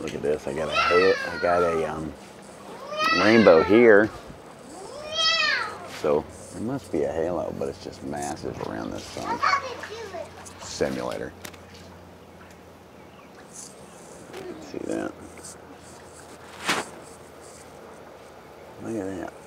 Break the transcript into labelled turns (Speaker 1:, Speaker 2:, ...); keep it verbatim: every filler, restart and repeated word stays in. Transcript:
Speaker 1: Look at this. I got a halo, I got a um, rainbow here. So there must be a halo, but it's just massive around this sun. Simulator. See that? Look at that.